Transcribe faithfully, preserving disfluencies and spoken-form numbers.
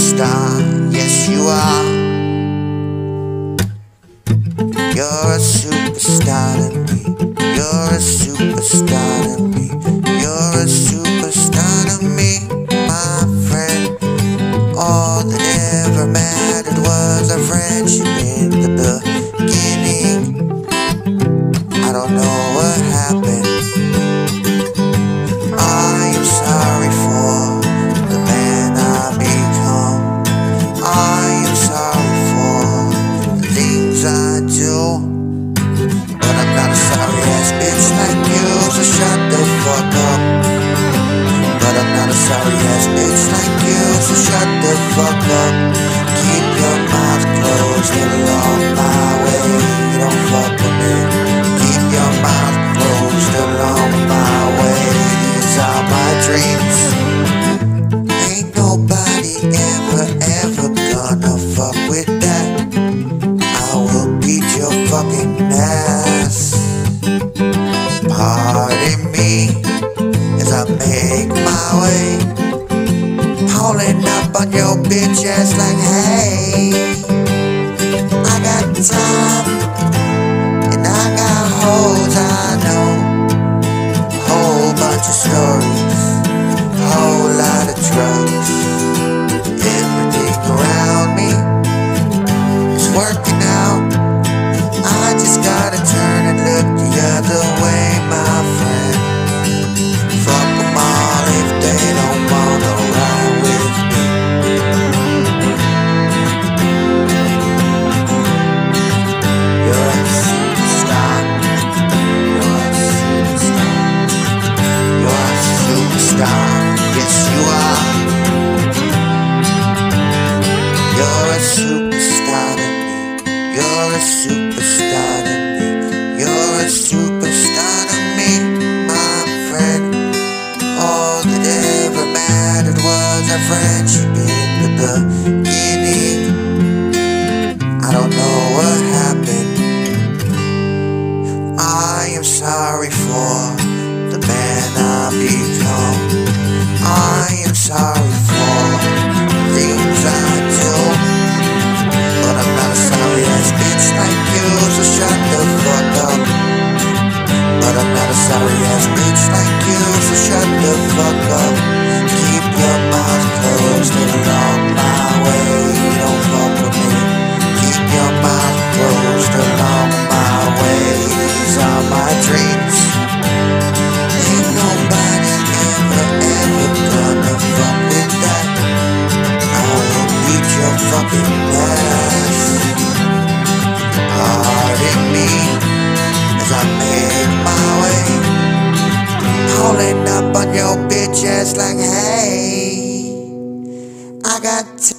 superstar, yes you are. You're a superstar to me. You're a superstar to me. You're a superstar to me, my friend. All that ever mattered was our friendship in the beginning. I don't know what happened. I am sorry for the man I've become. I am sorry for the things I do. But I'm not a sorry ass bitch like you, so shut the fuck up. But I'm not a sorry ass bitch like you, so shut the fuck up. Keep your mouth closed along my way. Don't fuck with me. Keep your mouth closed along my way. These are my dreams. Ain't nobody ever, ever gonna fuck with that. I will beat your fucking ass. Pardon me as I make my way, pulling up on your bitch ass like, hey, I got time and I got hoes, I know. Whole bunch of stories, whole lot of drugs. Everything around me is working out. I just gotta turn and look the other way, my friend. Fuck them all if they don't wanna ride with me. You're a superstar. You're a superstar. You're a superstar. Yes, you are. You're a superstar to me. You're a superstar to me. You're a superstar to me, my friend. All that ever mattered was our friendship in the beginning. I don't know what happened. I am sorry for the man I've become. I am sorry for things I do. But I'm not a sorry ass bitch like you, so shut the fuck up. But I'm not a sorry ass bitch like you, so shut the fuck up. Keep your mouth closed along my way. Don't fuck with me. Keep your mouth closed along my way. These are my dreams. Ain't nobody ever, ever gonna fuck with that. I will beat your fucking ass. Pardon me as I make my way, pulling up on your bitch ass like, hey, I got